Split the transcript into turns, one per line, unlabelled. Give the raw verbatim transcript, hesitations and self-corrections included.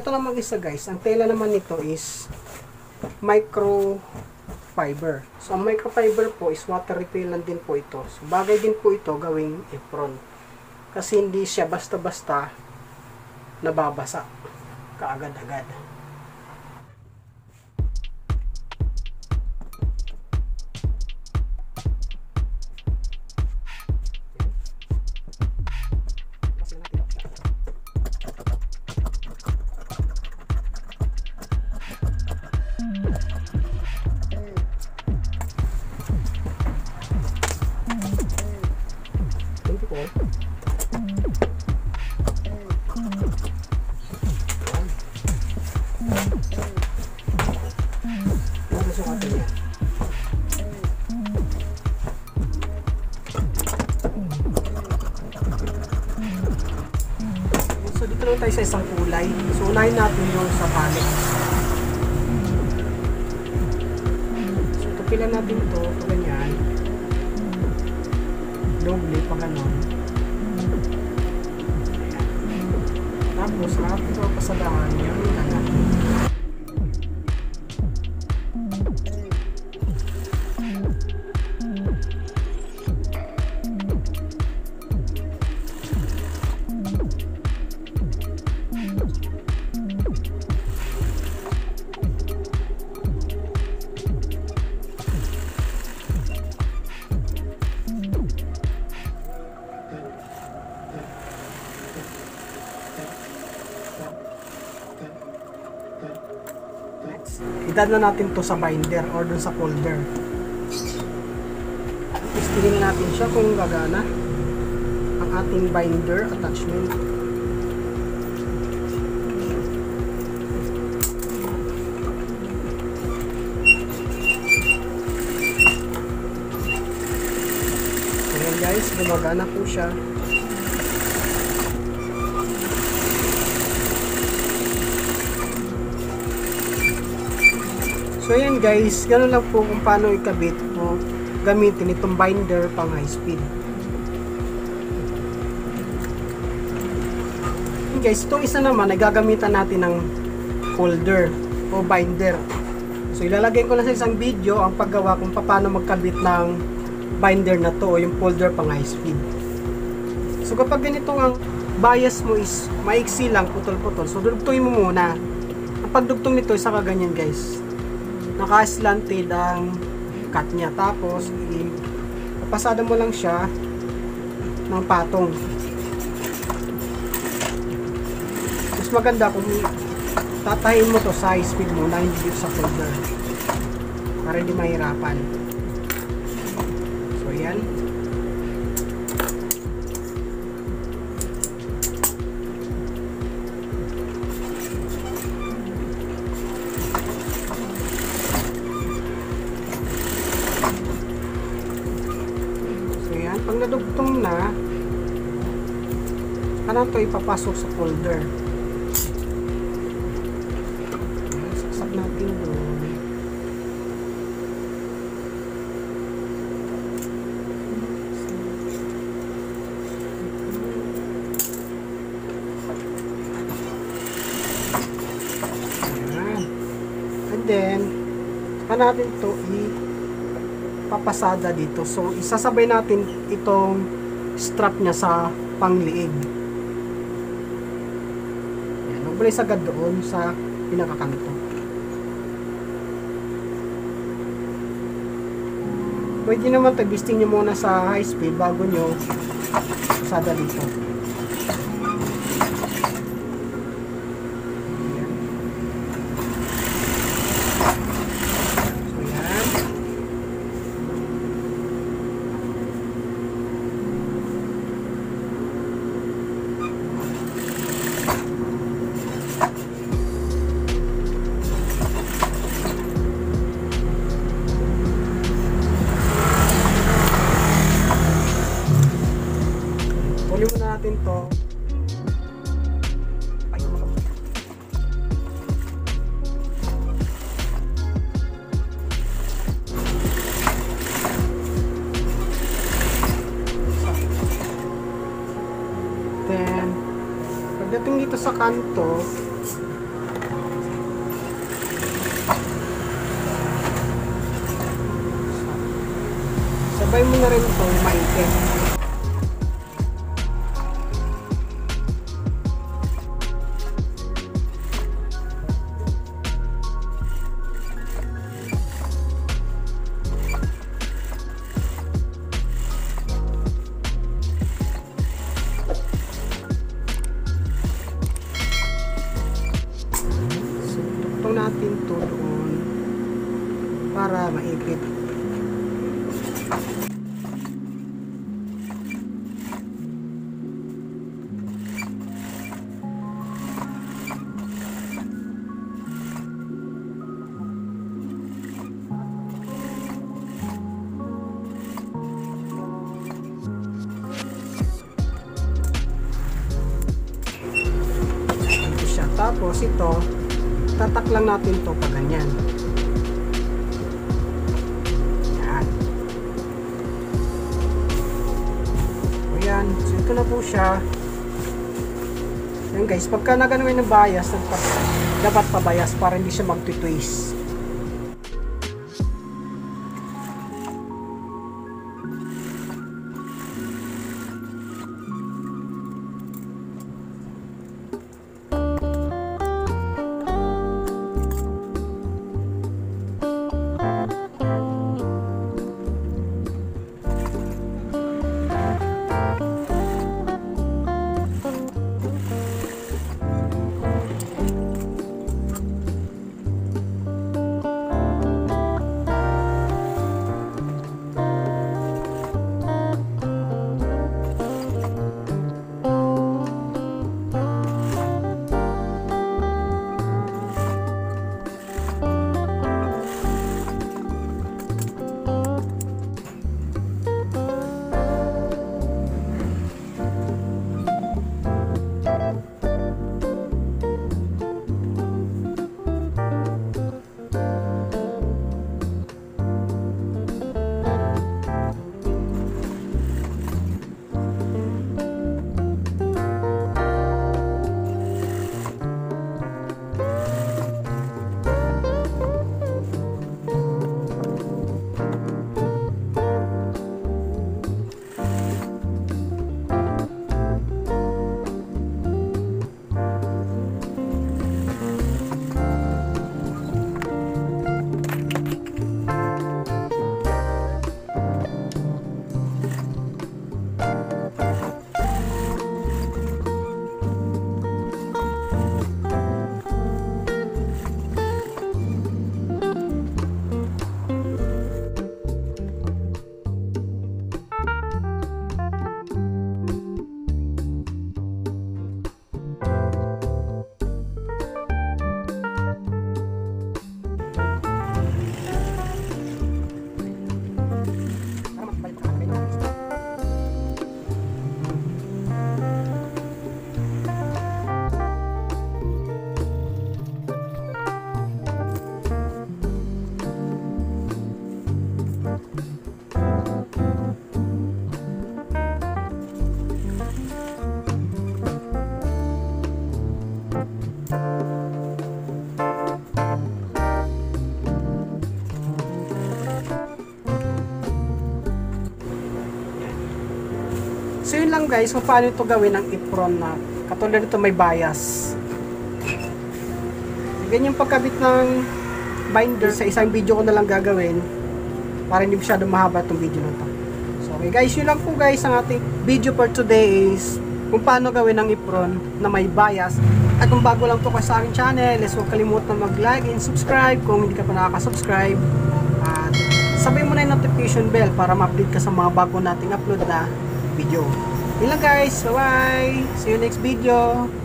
ito naman isa guys, ang tela naman nito is microfiber. So ang microfiber po is water repellent din po ito. So bagay din po ito gawing apron. Kasi hindi siya basta-basta nababasa kaagad-agad. So dito lang tayo sa isang kulay. So unahin natin yung sa pano. So tupilan natin ito pag ganyan. Doble pag ganon. Tapos natin ito pasadahan yung lahat. Idad na natin to sa binder or dun sa folder. Testingin natin siya kung gagana ang ating binder attachment. Ayan guys, gumagana po siya. So yan guys, ganoon lang po kung paano ikabit o gamitin itong binder pang high speed. Yan guys, itong isa naman ay gagamitan natin ng folder o binder. So ilalagay ko na sa isang video ang paggawa kung paano magkabit ng binder na to o yung folder pang high speed. So kapag ganito ang bias mo is maiksi lang, putol-putol, so dugtungin mo muna. Ang pagdugtong nito is saka ganyan guys, naka-slanted ang cut niya. Tapos ipapasada mo lang siya ng patong. Mas maganda kung tatahin mo to sa high speed muna, hindi sa folder, para hindi mahirapan. So yan. Pag nadugtong na, ano to ipapasok sa folder. Saksak natin doon. Ayan. And then, saka natin to ipapasada dito. So, isasabay natin itong strap niya sa pangliig. Ayan, magbalay sagad doon sa pinakakanto. Pwede naman tag-bisting nyo muna sa high speed bago nyo pasada dito. Huli muna natin to. Then, pagdating dito sa kanto, Sabay mo na rin ito maikit. Natin to doon para maikit. Ito siya. Tapos ito tatak lang natin to pa ganyan. Yan. O yan. So ito na po siya. Yan guys. Pagka naganoin ng bias, dapat pabayas para hindi siya magtitwist. So yun lang guys, kung paano ito gawin ng apron na katulad nito may bias. Ganyan pagkabit ng binder, sa isang video ko na lang gagawin para hindi masyado mahaba itong video na ito. So okay guys, yun lang po guys ang ating video for today is kung paano gawin ng apron na may bias. At kung bago lang po kayo sa aking channel, is huwag kalimutan mag-like and subscribe kung hindi ka pa nakaka-subscribe. At sabay mo na yung notification bell para ma-update ka sa mga bago nating upload na video. Yun lang guys, bye bye, see you next video.